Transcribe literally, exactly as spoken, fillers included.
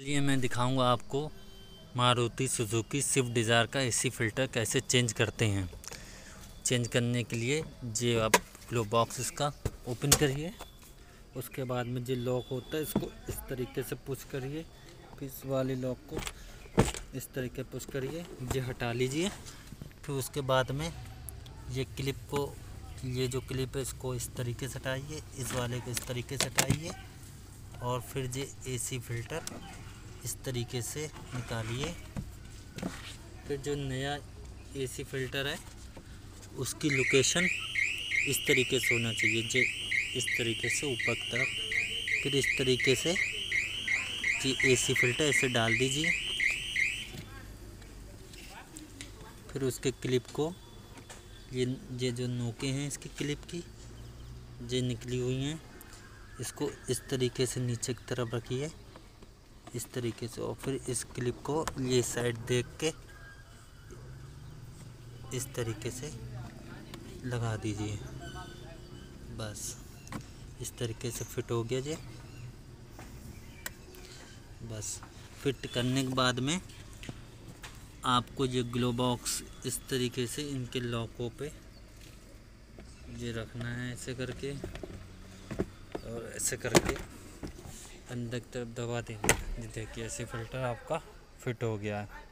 चलिए मैं दिखाऊंगा आपको मारुति सुजुकी स्विफ्ट डिज़ायर का एसी फ़िल्टर कैसे चेंज करते हैं। चेंज करने के लिए जो आप ग्लो बॉक्स इसका ओपन करिए, उसके बाद में जो लॉक होता है इसको इस तरीके से पुश करिए, फिर इस वाले लॉक को इस तरीके पुश करिए, ये हटा लीजिए। फिर उसके बाद में ये क्लिप को, ये जो क्लिप है इसको इस तरीके से हटाइए, इस वाले को इस तरीके से हटाइए और फिर ये एसी फ़िल्टर इस तरीके से निकालिए। फिर जो नया एसी फ़िल्टर है उसकी लोकेशन इस तरीके से होना चाहिए, जो इस तरीके से ऊपर की तरफ। फिर इस तरीके से ये एसी फ़िल्टर ऐसे डाल दीजिए। फिर उसके क्लिप को, ये ये जो नोकें हैं इसकी क्लिप की ये निकली हुई हैं, इसको इस तरीके से नीचे की तरफ रखिए इस तरीके से, और फिर इस क्लिप को ये साइड देख के इस तरीके से लगा दीजिए। बस इस तरीके से फिट हो गया जी। बस फिट करने के बाद में आपको ये ग्लो बॉक्स इस तरीके से इनके लॉकों पे ये रखना है, ऐसे करके और ऐसे करके अंदर की तरफ दबा देंगे। देखिए एसी फ़िल्टर आपका फिट हो गया है।